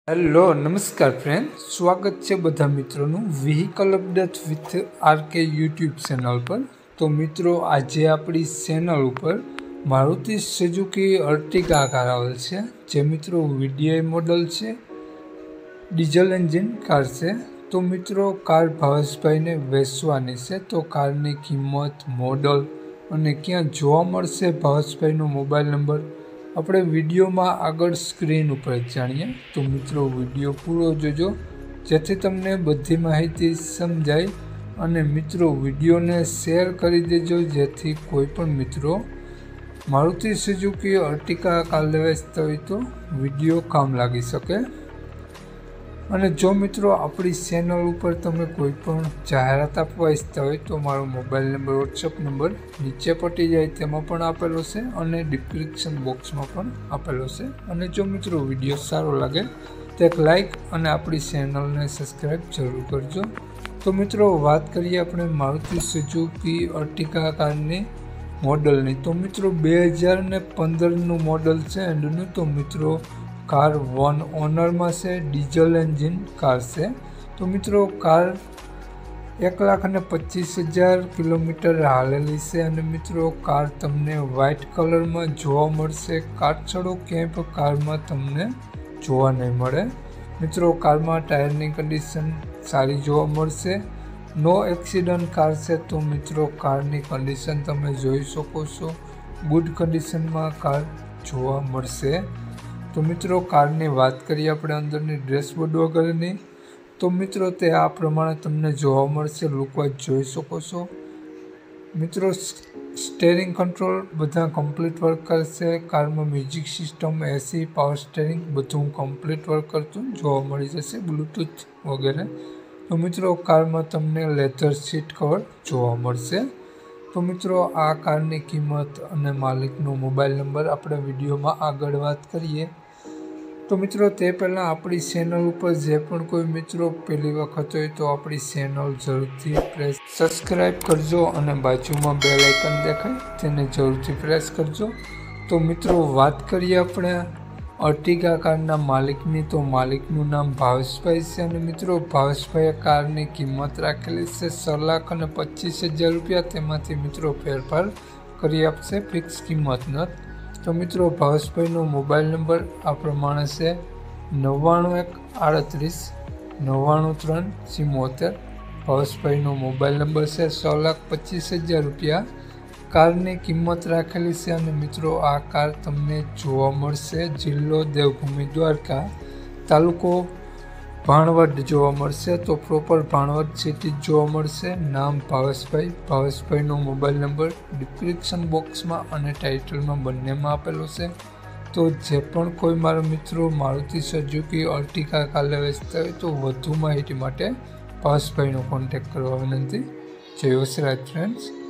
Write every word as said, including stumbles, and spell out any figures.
Hello નમસ્કાર friend, સ્વાગત છે બધા મિત્રોનું vehicle update with RK YouTube channel પર। તો મિત્રો, આજે આપણી ચેનલ ઉપર મારુતિ સુઝુકી અર્ટિગા કાર આવેલ છે, જે મિત્રો વીડીઆઈ મોડલ છે, ડીઝલ એન્જિન કાર છે। તો મિત્રો, કાર ભાવેશભાઈને વેચવાની છે। તો કારની કિંમત, મોડલ અને ક્યાં જોવા મળશે, ભાવેશભાઈનો મોબાઈલ નંબર આપણે વિડીયોમાં આગળ સ્ક્રીન ઉપર જાણીએ। તો મિત્રો, વિડીયો પૂરો જોજો, જેથી તમને બધી માહિતી સમજાય। અને મિત્રો, વિડીયોને શેર કરી દેજો, જેથી કોઈ પણ મિત્રો મારુતિ સુઝુકી અર્ટિગા કાર લેવા હોય તો વિડીયો કામ લાગી શકે। અને જો મિત્રો આપણી ચેનલ ઉપર તમે કોઈ પણ જાહેરાત આપવા ઈચ્છતા હોય તો મારો મોબાઈલ નંબર, વોટ્સઅપ નંબર નીચે પટી જાય તેમાં પણ આપેલો છે અને ડિસ્ક્રિપ્શન બોક્સમાં પણ આપેલો છે। અને જો મિત્રો વિડીયો સારો લાગે તો એક લાઈક અને આપણી ચેનલને સબસ્ક્રાઈબ જરૂર કરજો। તો મિત્રો, વાત કરીએ આપણે મારુતિ સુઝુકી અર્ટિગા કારની મોડલની। તો મિત્રો, બે હજાર ને પંદરનું મોડલ છે એન્ડનું। તો મિત્રો, કાર વન ઓનરમાં છે, ડીઝલ એન્જિન કાર છે। તો મિત્રો, કાર એક લાખ અને પચીસ હજાર કિલોમીટર હાલેલી છે। અને મિત્રો, કાર તમને વ્હાઇટ કલરમાં જોવા મળશે, કાચળો ક્યાંય પણ કારમાં તમને જોવા નહીં મળે। મિત્રો, કારમાં ટાયરની કન્ડિશન સારી જોવા મળશે, નો એક્સિડન્ટ કાર છે। તો મિત્રો, કારની કન્ડિશન તમે જોઈ શકો છો, ગુડ કન્ડિશનમાં કાર જોવા મળશે। તો મિત્રો, કારની વાત કરીએ આપણે અંદરની ડેશબોર્ડ વગેરેની। તો મિત્રો, તે આ પ્રમાણે તમને જોવા મળશે, લુકવાઇઝ જોઈ શકો છો। મિત્રો, સ્ટેરિંગ કંટ્રોલ બધા કમ્પ્લીટ વર્ક કરશે। કારમાં music system, AC, power steering બધું કમ્પ્લીટ વર્ક કરતું જોવા મળી જશે, બ્લૂટૂથ વગેરે। તો મિત્રો, કારમાં તમને લેધર સીટ કવર જોવા મળશે। તો મિત્રો, આ કારની કિંમત અને માલિકનો મોબાઈલ નંબર આપણે વિડીયોમાં આગળ વાત કરીએ। તો મિત્રો, તે પહેલાં આપણી ચેનલ ઉપર જે પણ કોઈ મિત્રો પહેલી વખત હોય તો આપણી ચેનલ જરૂરથી પ્રેસ સબસ્ક્રાઈબ કરજો અને બાજુમાં બેલ આઇકન દેખાય તેને જરૂરથી પ્રેસ કરજો। તો મિત્રો, વાત કરીએ આપણે અર્ટિગા કારના માલિકની। તો માલિકનું નામ ભાવેશભાઈ છે। અને મિત્રો, ભાવેશભાઈએ કારની કિંમત રાખેલી છે છ લાખ અને પચીસ હજાર રૂપિયા। તેમાંથી મિત્રો ફેરફાર કરી આપશે, ફિક્સ કિંમત નથી। તો મિત્રો, ભાવેશભાઈનો મોબાઈલ નંબર આ પ્રમાણે છે નવ્વાણું એક આડત્રીસ નવ્વાણું ત્રણ ચુમ્મોતેર। ભાવેશભાઈનો મોબાઈલ નંબર છે, છ લાખ પચીસ હજાર રૂપિયા કારની કિંમત રાખેલી છે। અને મિત્રો, આ કાર તમને જોવા મળશે જિલ્લો દેવભૂમિ દ્વારકા, તાલુકો ભાણવડ જોવા મળશે। તો પ્રોપર ભાણવડ સિટી જોવા મળશે। નામ ભાવેશભાઈ, ભાવેશભાઈનો મોબાઈલ નંબર ડિસ્ક્રિપ્શન બોક્સમાં અને ટાઇટલમાં બંનેમાં આપેલો છે। તો જે પણ કોઈ મારા મિત્રો મારુતિ સુઝુકી અર્ટિગા કાર લેવા ઈચ્છતા હોય તો વધુ માહિતી માટે ભાવેશભાઈનો કોન્ટેક્ટ કરવા વિનંતી। જય વસરાજ ફ્રેન્ડ્સ।